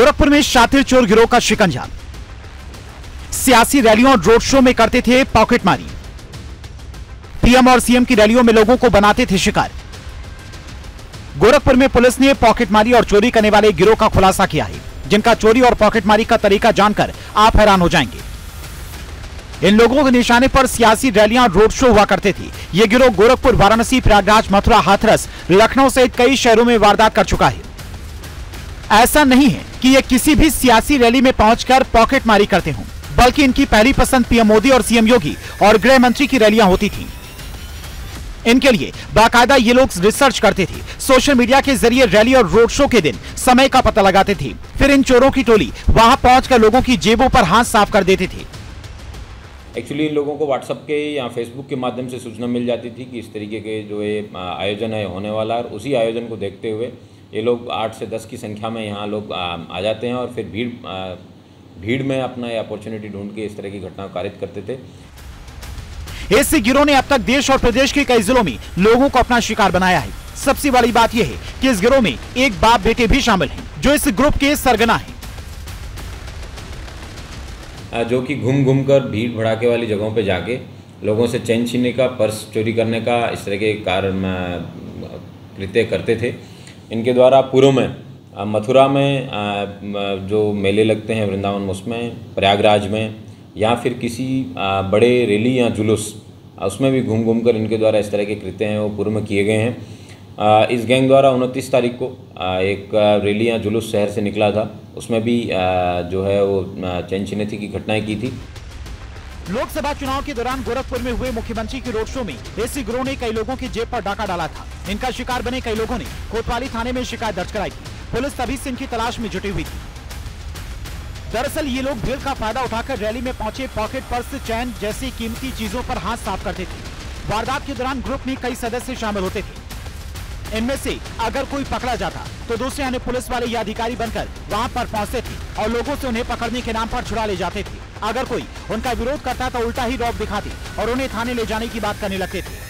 गोरखपुर में शातिर चोर गिरोह का शिकंजा। सियासी रैलियों और रोड शो में करते थे पॉकेटमारी। पीएम और सीएम की रैलियों में लोगों को बनाते थे शिकार। गोरखपुर में पुलिस ने पॉकेटमारी और चोरी करने वाले गिरोह का खुलासा किया है, जिनका चोरी और पॉकेटमारी का तरीका जानकर आप हैरान हो जाएंगे। इन लोगों के निशाने पर सियासी रैलियां और रोड शो हुआ करते थे। यह गिरोह गोरखपुर, वाराणसी, प्रयागराज, मथुरा, हाथरस, लखनऊ सहित कई शहरों में वारदात कर चुका है। ऐसा नहीं है कि ये किसी भी सियासी रैली में पहुंचकर पॉकेटमारी करते हों, बल्कि इनकी पहली पसंद पीएम मोदी और सीएम योगी और गृह मंत्री की रैलियां होती थीं। इनके लिए बाकायदा ये लोग रिसर्च करते थे। सोशल मीडिया के जरिए रैली और रोड शो के दिन समय का पता लगाते थे। फिर इन चोरों की टोली वहां पहुंचकर लोगों की जेबों पर हाथ साफ कर देते थे। एक्चुअली इन लोगों को व्हाट्सएप के या फेसबुक के माध्यम से सूचना मिल जाती थी कि इस तरीके के जो ये आयोजन है होने वाला है, और उसी आयोजन को देखते हुए ये लोग 8 से 10 की संख्या में यहाँ लोग आ जाते हैं और फिर भीड़ में अपना ये अपॉर्चुनिटी ढूंढ के इस तरह की घटना कारित करते थे। इस गिरोह ने अब तक देश और प्रदेश के कई जिलों में लोगों को अपना शिकार बनाया है। सबसे बड़ी बात यह है कि इस गिरोह में एक बाप बेटे भी शामिल हैं, जो इस ग्रुप के सरगना हैं, जो कि घूम कर भीड़ भड़ाके वाली जगहों पे जाके लोगों से चैन छीनने का, पर्स चोरी करने का, इस तरह के कृत्य करते थे। इनके द्वारा पूर्व में मथुरा में जो मेले लगते हैं वृंदावन, उसमें, प्रयागराज में, या फिर किसी बड़े रैली या जुलूस, उसमें भी घूम कर इनके द्वारा इस तरह के कृत्य हैं वो पूर्व में किए गए हैं। इस गैंग द्वारा 29 तारीख को एक रैली या जुलूस शहर से निकला था, उसमें भी जो है वो चैन छीनती की घटनाएं की थी। लोकसभा चुनाव के दौरान गोरखपुर में हुए मुख्यमंत्री के रोड शो में इसी गिरोह ने कई लोगों की जेब पर डाका डाला था। इनका शिकार बने कई लोगों ने कोतवाली थाने में शिकायत दर्ज कराई थी। पुलिस तभी से इनकी तलाश में जुटी हुई थी। दरअसल ये लोग भीड़ का फायदा उठाकर रैली में पहुंचे पॉकेट पर्स, चैन जैसी कीमती चीजों पर हाथ साफ करते थे। वारदात के दौरान ग्रुप में कई सदस्य शामिल होते थे। इनमें से अगर कोई पकड़ा जाता तो दूसरे अन्य पुलिस वाले या अधिकारी बनकर वहां पर पहुंचते थे और लोगों से उन्हें पकड़ने के नाम पर छुड़ा ले जाते थे। अगर कोई उनका विरोध करता तो उल्टा ही रौब दिखाते और उन्हें थाने ले जाने की बात करने लगते थे।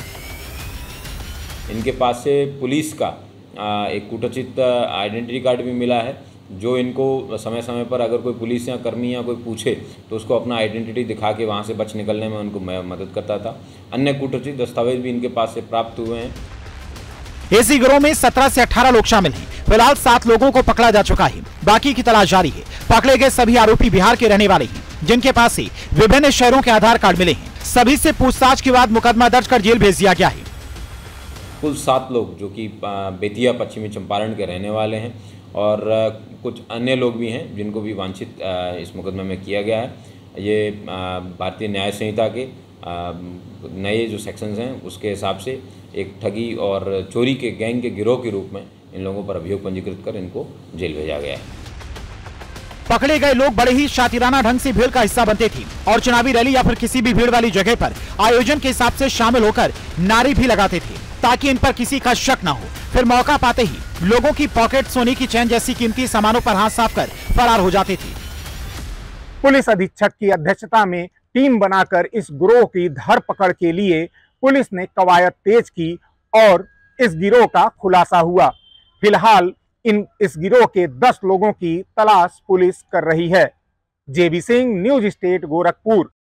इनके पास से पुलिस का एक कूटचित आइडेंटिटी कार्ड भी मिला है, जो इनको समय समय पर अगर कोई पुलिस या कर्मी या कोई पूछे तो उसको अपना आइडेंटिटी दिखा के वहां से बच निकलने में उनको मदद करता था। अन्य कूटचित दस्तावेज भी इनके पास से प्राप्त हुए हैं। इसी गिरोह में 17 से 18 लोग शामिल हैं। फिलहाल 7 लोगों को पकड़ा जा चुका है, बाकी की तलाश जारी है। पकड़े गए सभी आरोपी बिहार के रहने वाले हैं, जिनके पास से विभिन्न शहरों के आधार कार्ड मिले हैं। सभी से पूछताछ के बाद मुकदमा दर्ज कर जेल भेज दिया गया है। कुल 7 लोग जो कि बेतिया, पश्चिमी चंपारण के रहने वाले हैं, और कुछ अन्य लोग भी हैं जिनको भी वांछित इस मुकदमे में किया गया है। ये भारतीय न्याय संहिता के नए जो सेक्शंस हैं उसके हिसाब से एक ठगी और चोरी के गैंग के गिरोह के रूप में इन लोगों पर अभियोग पंजीकृत कर इनको जेल भेजा गया है। पकड़े गए लोग बड़े ही शातिराना ढंग से भीड़ का हिस्सा बनते थे और चुनावी रैली या फिर किसी भी भीड़ वाली जगह पर आयोजन के हिसाब से शामिल होकर नारे भी लगाते थे, ताकि इन पर किसी का शक न हो। फिर मौका पाते ही लोगों की पॉकेट, सोने की चैन जैसी कीमती सामानों पर हाथ साफ कर फरार हो जाते थे। पुलिस अधीक्षक की अध्यक्षता में टीम बनाकर इस गिरोह की धरपकड़ के लिए पुलिस ने कवायद तेज की और इस गिरोह का खुलासा हुआ। फिलहाल इस गिरोह के 10 लोगों की तलाश पुलिस कर रही है। JB Singh, news state, Gorakhpur.